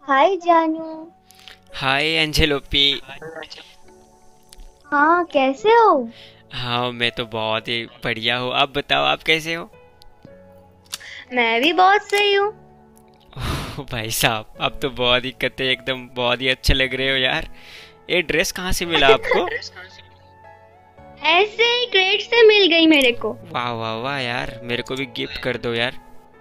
हाय जानू। हाय एंजेलोपी। हाँ, कैसे हो? हाँ, मैं तो बहुत ही बढ़िया हूँ। आप बताओ, आप कैसे हो? मैं भी बहुत सही हूँ। ओ भाई साहब, आप तो बहुत ही कते एकदम बहुत ही अच्छे लग रहे हो यार। ये ड्रेस कहाँ से मिला आपको? ऐसे ही ट्रेड से मिल गई मेरे को। वाह वाह वाह यार, मेरे को भी गिफ्ट कर दो यार।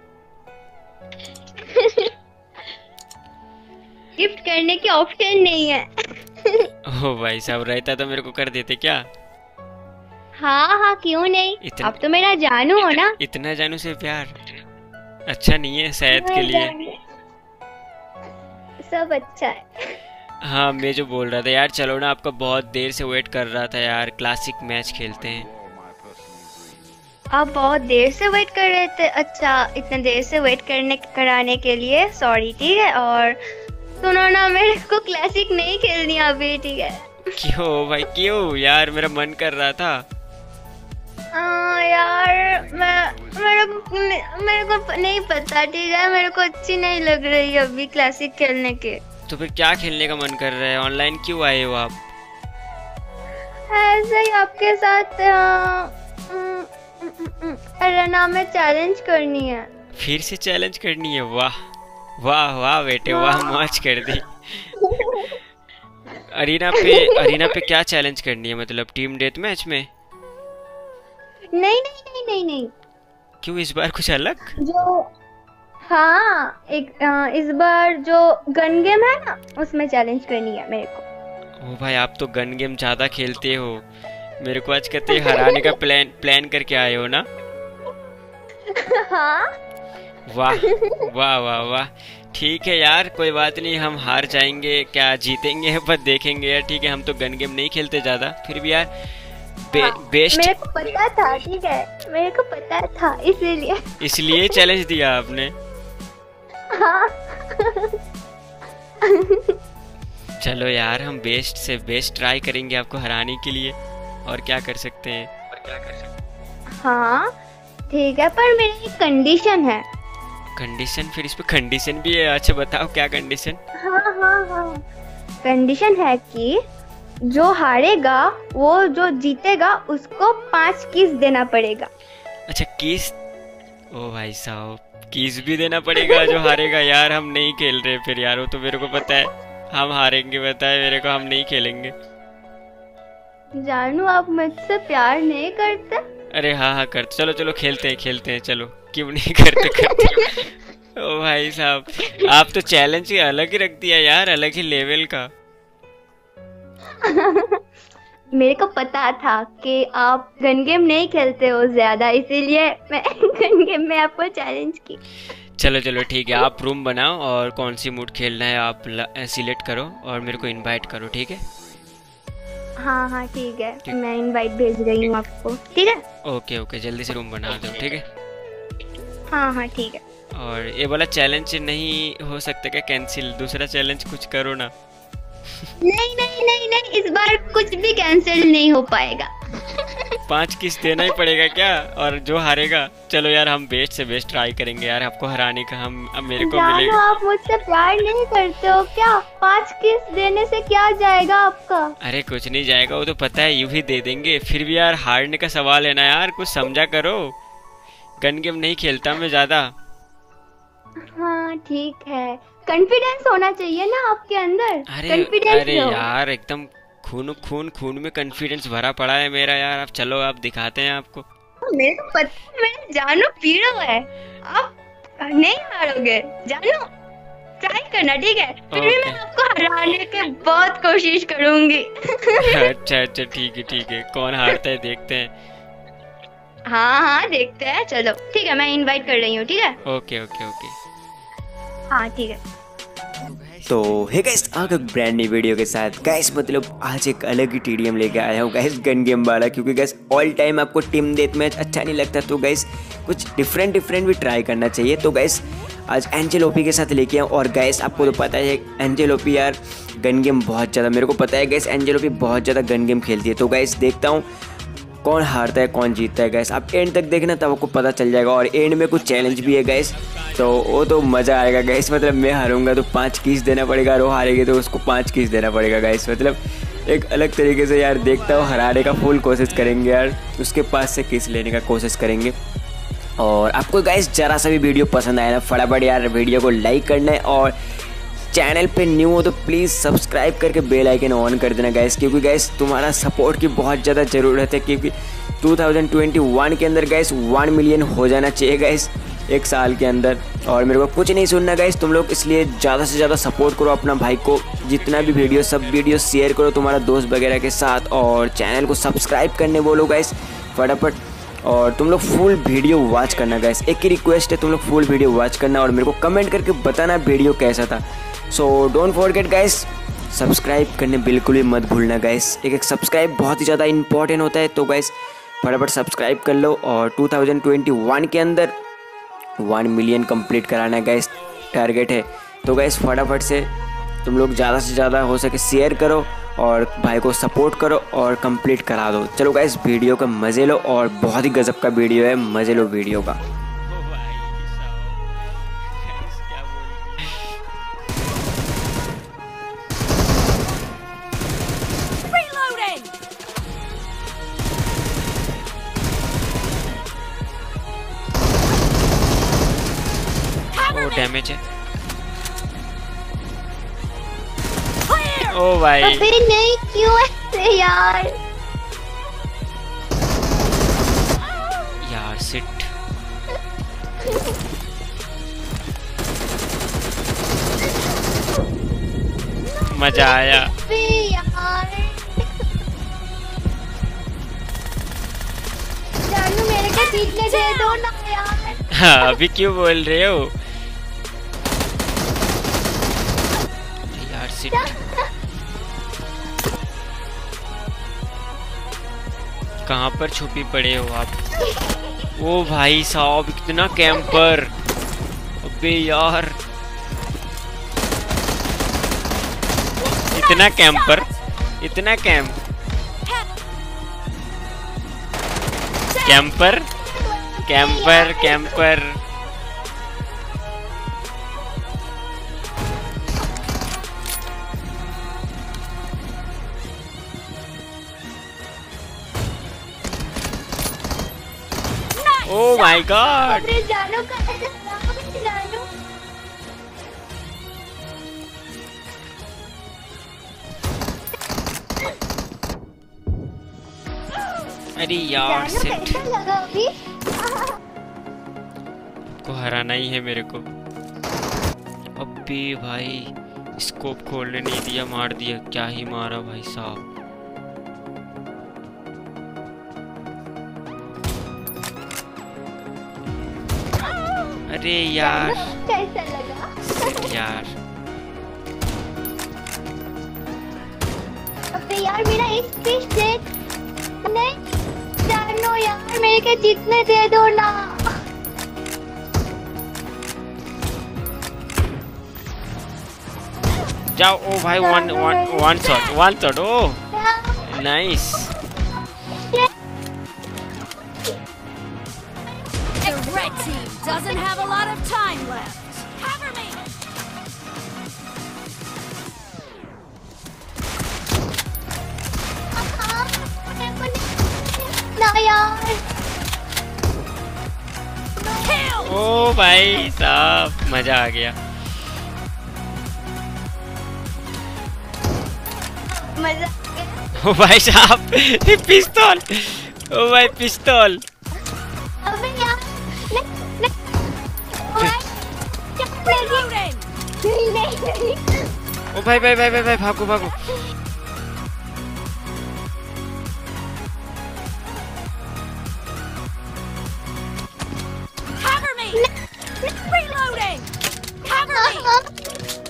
गिफ्ट करने की ऑप्शन नहीं है। ओ भाई साहब, रहता तो मेरे को कर देते क्या? हाँ हाँ, क्यों नहीं। इतन, आप तो मेरा जानू हो ना। इतना जानू से प्यार अच्छा नहीं है सेहत के मैं लिए। जानू, सब अच्छा है। हाँ, मैं जो बोल रहा था यार, चलो ना, आपका बहुत देर से वेट कर रहा था यार, क्लासिक मैच खेलते हैं। आप बहुत देर से वेट कर रहे थे? अच्छा, इतने देर से वेट करने कराने के लिए सॉरी, ठीक है। और सुनो ना, मेरे को क्लासिक नहीं खेलनी अभी, ठीक है। क्यों भाई, क्यों यार, मेरा मन कर रहा था। यार मेरे को नहीं पता, ठीक है। मेरे को अच्छी नहीं लग रही अभी क्लासिक खेलने के। तो फिर क्या खेलने का मन कर रहा है? ऑनलाइन क्यों आए हो आप? ऐसे ही आपके साथ अरेना में चैलेंज करनी है। फिर से चैलेंज करनी है? वाह वाह वाह बेटे वाह, हाँ। मौज कर दी। अरीना पे क्या चैलेंज करनी है, मतलब टीम डेथ मैच में? नहीं नहीं नहीं नहीं नहीं। क्यों, इस बार कुछ अलग? जो हाँ, इस बार जो गन गेम है ना, उसमें चैलेंज करनी है मेरे ओ भाई, आप तो गन गेम ज्यादा खेलते हो। मेरे को आज कहते हराने का प्लान प्लान करके आए हो ना? को। हाँ। वाह वाह वाह वाह। ठीक है यार, कोई बात नहीं, हम हार जाएंगे क्या जीतेंगे पर देखेंगे यार। ठीक है, हम तो गन गेम नहीं खेलते ज्यादा, फिर भी यार हाँ, बेस्ट। मेरे को पता था, ठीक है। मेरे को पता था इसीलिए। इसलिए चैलेंज दिया आपने? हाँ। चलो यार, हम बेस्ट से बेस्ट ट्राई करेंगे आपको हराने के लिए। और क्या कर सकते हैं? हाँ ठीक है, पर मेरी एक कंडीशन है। कंडीशन? फिर इस पे कंडीशन भी है? अच्छा बताओ, क्या कंडीशन? हाँ हाँ हाँ, कंडीशन है कि जो हारेगा वो जो जीतेगा उसको 5 किस देना पड़ेगा। अच्छा, किस? ओ भाई साहब, किस भी देना पड़ेगा जो हारेगा? यार हम नहीं खेल रहे फिर यार, वो तो मेरे को पता है हम हारेंगे, बताए मेरे को, हम नहीं खेलेंगे। जानू, आप मुझसे प्यार नहीं करते? अरे हाँ हाँ, कर, चलो चलो खेलते हैं चलो। क्यों नहीं करते करते। ओ भाई साहब, आप तो चैलेंज ही अलग ही रख दिया यार, अलग ही लेवल का। मेरे को पता था कि आप गन गेम नहीं खेलते हो ज्यादा, इसीलिए मैं गन गेम में आपको चैलेंज की। चलो चलो ठीक है, आप रूम बनाओ और कौन सी मूड खेलना है आप सिलेक्ट करो और मेरे को इनवाइट करो, ठीक है? हाँ हाँ ठीक है, ठीक। मैं इनवाइट भेज रही हूँ आपको, ठीक है। ओके ओके, जल्दी से रूम बना दो, ठीक है? हाँ हाँ ठीक है। और ये वाला चैलेंज नहीं हो सकता क्या कैंसिल? दूसरा चैलेंज कुछ करो ना। नहीं नहीं नहीं नहीं, इस बार कुछ भी कैंसिल नहीं हो पाएगा। 5 किस देना ही पड़ेगा क्या? और जो हारेगा, चलो यार हम बेस्ट से बेस्ट ट्राई करेंगे यार आपको हराने का। हम अब मेरे को जानो, मिलेगा। आप मुझसे प्यार नहीं करते हो क्या? 5 किस देने से क्या जाएगा आपका? अरे कुछ नहीं जाएगा, वो तो पता है, यूं ही दे देंगे। फिर भी यार हारने का सवाल है ना यार, कुछ समझा करो। गन गेम नहीं खेलता मैं ज्यादा। हाँ ठीक है, कॉन्फिडेंस होना चाहिए ना आपके अंदर। अरे कॉन्फिडेंस अरे लो। यार, एकदम खून खून खून में कॉन्फिडेंस भरा पड़ा है मेरा यार। अब चलो, आप दिखाते हैं आपको। मेरे को पता है, मेरा जानू पीड़ो है। आप नहीं हारोगे जानू, ट्राई करना, ठीक है। फिर भी ओके। मैं आपको हराने की बहुत कोशिश करूंगी। अच्छा अच्छा, ठीक है, कौन हारता है देखते हैं। हाँ हाँ देखते हैं, चलो ठीक है, मैं इनवाइट कर रही हूँ, ठीक है। Okay okay okay. हाँ ठीक है। तो हे गाइस, आ गए ब्रांड न्यू वीडियो के साथ। गाइस मतलब आज एक अलग ही टीडीएम लेके आया हूँ गाइस, गन गेम वाला। क्योंकि गाइस ऑल टाइम आपको टीम डेथ मैच अच्छा नहीं लगता, तो गाइस कुछ डिफरेंट भी ट्राई करना चाहिए। तो गाइस आज एंजेलोपी के साथ लेके आऊँ। और गाइस आपको तो पता है एंजेलोपी यार गन गेम बहुत ज़्यादा, मेरे को पता है गाइस एंजेलोपी बहुत ज़्यादा गन गेम खेलती है। तो गाइस देखता हूँ कौन हारता है कौन जीतता है। गाइस आप एंड तक देखना, तब आपको पता चल जाएगा। और एंड में कुछ चैलेंज भी है गाइस, तो वो तो मज़ा आएगा गाइस। मतलब मैं हारूंगा तो 5 कीस देना पड़ेगा और वो हारेगी तो उसको 5 कीस देना पड़ेगा गाइस। मतलब एक अलग तरीके से यार देखता हूँ, हराने का फुल कोशिश करेंगे यार, उसके पास से कीस लेने का कोशिश करेंगे। और आपको गाइस ज़रा सा भी वीडियो पसंद आया ना, फटाफट यार वीडियो को लाइक करना है और चैनल पे न्यू हो तो प्लीज़ सब्सक्राइब करके बेल आइकन ऑन कर देना गाइस, क्योंकि गाइस तुम्हारा सपोर्ट की बहुत ज़्यादा ज़रूरत है। क्योंकि 2021 के अंदर गाइस 1 मिलियन हो जाना चाहिए गाइस, 1 साल के अंदर। और मेरे को कुछ नहीं सुनना गाइस तुम लोग, इसलिए ज़्यादा से ज़्यादा सपोर्ट करो अपना भाई को। जितना भी वीडियो, सब वीडियो शेयर करो तुम्हारा दोस्त वगैरह के साथ, और चैनल को सब्सक्राइब करने बोलो गाइस फटाफट। और तुम लोग फुल वीडियो वॉच करना गाइस, एक ही रिक्वेस्ट है, तुम लोग फुल वीडियो वॉच करना और मेरे को कमेंट करके बताना वीडियो कैसा था। So don't forget guys, subscribe करने बिल्कुल भी मत भूलना गाइस। एक सब्सक्राइब बहुत ही ज़्यादा इंपॉर्टेंट होता है, तो गाइस फटाफट सब्सक्राइब कर लो। और 2021 के अंदर 1 मिलियन कंप्लीट कराना है गाइस, टारगेट है। तो गाइस फटाफट से तुम लोग ज़्यादा से ज़्यादा हो सके शेयर करो और भाई को सपोर्ट करो और कंप्लीट करा दो। चलो गाइस वीडियो का मज़े लो, और बहुत ही गजब का वीडियो है, मज़े लो वीडियो का। डैमेज है। ओ भाई अबे नहीं, क्यों ऐसे यार सिट। मजा आया। अबे यार जानू मेरे को जीतने दे दो ना यार। हाँ अभी क्यों बोल रहे हो यार सिट। कहाँ पर छुपी पड़े हो आप? ओ भाई साहब इतना कैंपर, अबे यार इतना कैंपर, इतना camper camper camper. Oh my God! अरे जानू कहाँ जानू? अरे यार जानू सेट कैसा लगा अभी? को हराना ही है मेरे को। अबे भाई स्कोप खोलने नहीं दिया, मार दिया। क्या ही मारा भाई साहब। अरे यार कैसा लगा यार। अबे यार मेरा एक पीस दे। नहीं जानू यार मेरे को जीतने दे दो ना। जाओ। ओ भाई one shot. Oh nice. The red team doesn't have a lot of time left. Cover me. ना यार। Kill. ओ भाई साहब मजा आ गया। मजा आ गया। ओ भाई साहब पिस्तौल। ओ भाई पिस्तौल। अबे यार Reloading. नहीं। ओ भाई भागो। Cover me. Reloading. Cover me.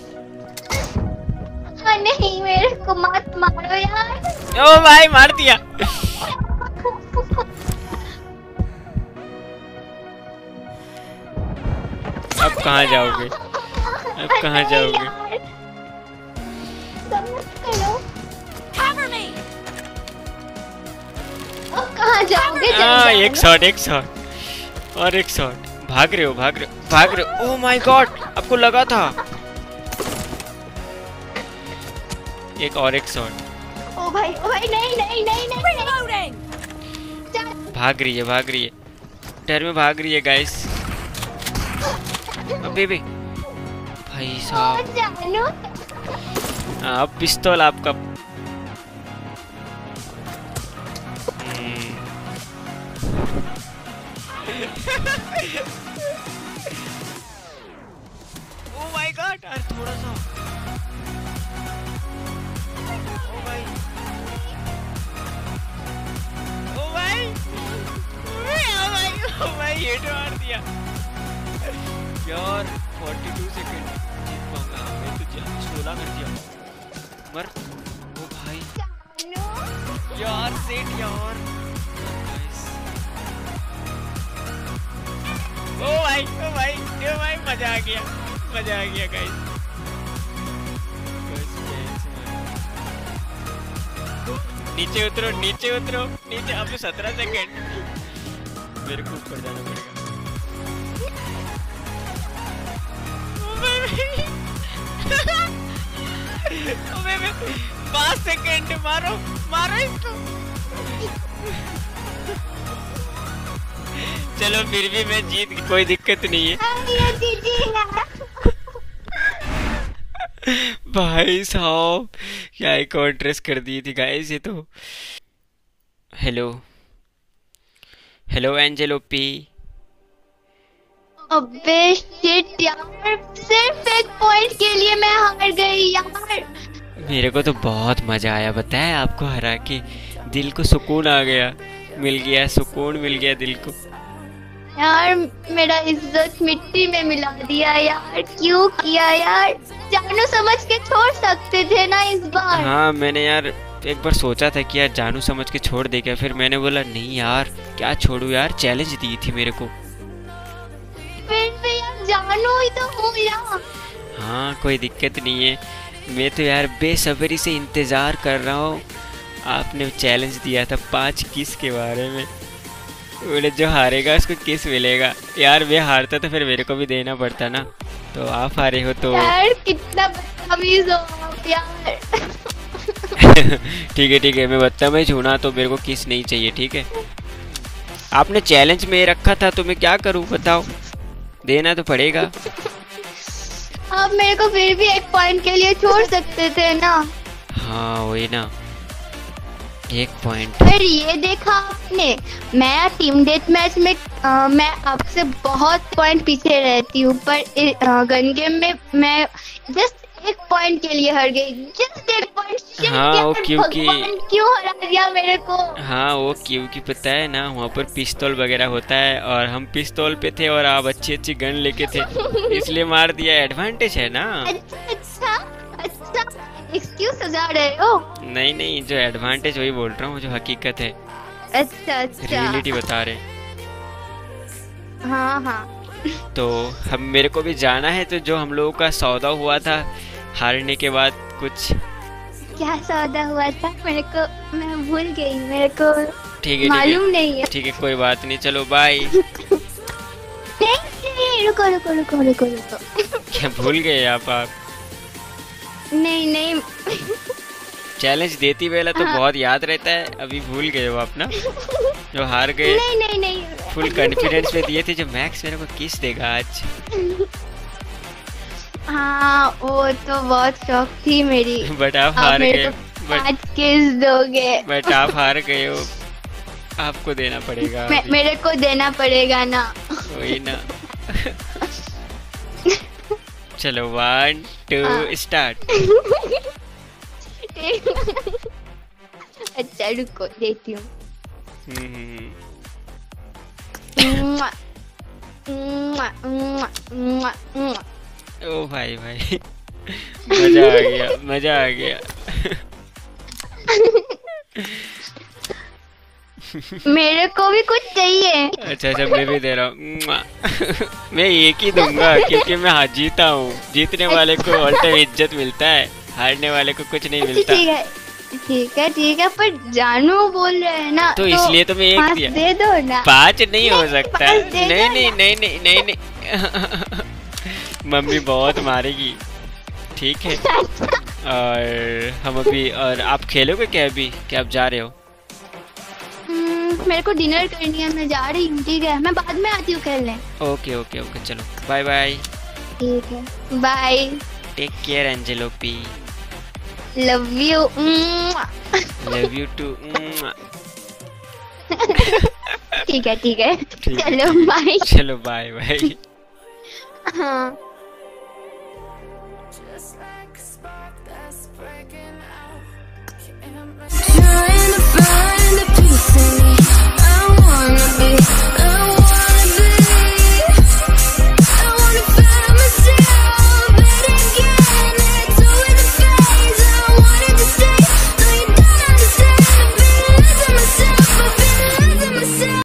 नहीं मेरे को मत मारो यार। ओ भाई मार दिया। अब कहाँ जाओगे? Cover me. अब कहाँ जाओगे? हाँ एक शॉट और एक शॉट। भाग रहे हो भाग रहे हो भाग रहे हो। ओह माय गॉड, आपको लगा था। एक और एक शॉट। ओ भाई नहीं नहीं नहीं नहीं Reloading! भाग रही है डर में भाग रही है गाइस। अबे बे भाई साहब, जानू अब पिस्तौल आपका। ओह माय गॉड, यार थोड़ा सा। ओ भाई ओ भाई ओ भाई ओ भाई, हिट मार दिया यार। 42 सेकंड जीत पाऊंगा मैं तो। 16 कर दिया मर। ओ भाई यार सेट यार। ओ भाई मजा आ गया गाइस। नीचे उतरो नीचे। अब 17 सेकंड मेरे को ऊपर जाना पड़ेगा। 5 सेकंड, मारो इसको। चलो फिर भी मैं जीत गई, कोई दिक्कत नहीं है। भाई साहब क्या एक और ड्रेस कर दी थी गाइस ये तो। Hello Angelo P. अबे शिट यार, सिर्फ एक पॉइंट के लिए मैं हार गई यार। मेरे को तो बहुत मजा आया, बताया आपको हरा के दिल को सुकून आ गया, सुकून मिल गया दिल को। यार मेरा इज्जत मिट्टी में मिला दिया यार, क्यों किया यार? जानू समझ के छोड़ सकते थे ना इस बार। हाँ मैंने यार एक बार सोचा था कि यार जानू समझ के छोड़ देगा, फिर मैंने बोला नहीं यार क्या छोड़ू यार, चैलेंज दी थी मेरे को। फिर भी यार जानू ही तो हूँ यार। हाँ कोई दिक्कत नहीं है, मैं तो यार बेसब्री से इंतज़ार कर रहा हूँ। आपने चैलेंज दिया था 5 किस के बारे में, बोले जो हारेगा उसको किस मिलेगा। यार मैं हारता तो फिर मेरे को भी देना पड़ता ना, तो आप हारे हो तो यार कितना बदतमीज हो आप यार। ठीक है मैं बदतमीज हूँ ना, तो मेरे को किस नहीं चाहिए, ठीक है। आपने चैलेंज में रखा था तो मैं क्या करूँ बताओ, देना तो पड़ेगा। आप मेरे को फिर भी एक पॉइंट के लिए छोड़ सकते थे ना। हाँ वही ना, 1 पॉइंट। पर ये देखा आपने, मैं टीम डेथ मैच में मैं आपसे बहुत पॉइंट पीछे रहती हूँ, पर गन गेम में मैं जस्ट 1 पॉइंट के लिए हार गई, जस्ट 1 पॉइंट। हाँ वो क्योंकि क्यों हरा दिया मेरे को? हाँ वो क्योंकि पता है ना वहाँ पर पिस्तौल वगैरह होता है और हम पिस्तौल पे थे और आप अच्छी गन लेके थे, इसलिए मार दिया। एडवांटेज है ना। अच्छा एक्सक्यूज सजा रहे हो? नहीं जो एडवांटेज वही बोल रहा हूँ, जो हकीकत है। अच्छा रियलिटी बता रहे। हाँ तो हम मेरे को भी जाना है, तो जो हम लोगों का सौदा हुआ था हारने के बाद, कुछ क्या सौदा हुआ था मेरे को, मैं भूल गई, मेरे को ठीक मालूम नहीं है। ठीक है कोई बात नहीं, चलो बाय। नहीं रुको। क्या भूल गए आप? नहीं चैलेंज देती वेला तो बहुत याद रहता है, अभी भूल गए हो आप ना, जो हार गए। नहीं फुल कॉन्फिडेंस में दिए थे, जो मैक्स मेरे को किस देगा आज। हाँ वो तो बहुत शौक थी मेरी। बट आप हार गए। 5 किस दोगे? बट आप हार गए हो, आपको देना पड़ेगा। मेरे को देना पड़ेगा ना। वही ना। चलो 1 2 स्टार्ट। अच्छा रुको देती हूँ। ओ भाई मजा आ गया। मेरे को भी कुछ चाहिए। अच्छा मैं भी दे रहा हूँ। मैं एक ही दूंगा क्योंकि मैं जीता हूँ। जीतने वाले को ऑल टाइम इज्जत मिलता है, हारने वाले को कुछ नहीं मिलता। ठीक है ठीक है, पर जानू बोल रहे हैं ना, तो इसलिए तो मैं एक 5 दिया। दे दो ना। 5 नहीं हो सकता। 5 दे नहीं दो नहीं ना। नहीं नहीं नहीं नहीं मम्मी बहुत मारेगी। ठीक है, और हम अभी, और आप खेलोगे क्या अभी, क्या आप जा रहे हो? मेरे को डिनर करनी है, मैं जा रही हूँ। ठीक है, मैं बाद में आती हूँ खेलने। ओके ओके ओके, चलो बाय बाय। ठीक है, bye. Take care Angelo P. Love you. Love you too. ठीक है ठीक है, चलो बाय। चलो बाय बाय। हाँ।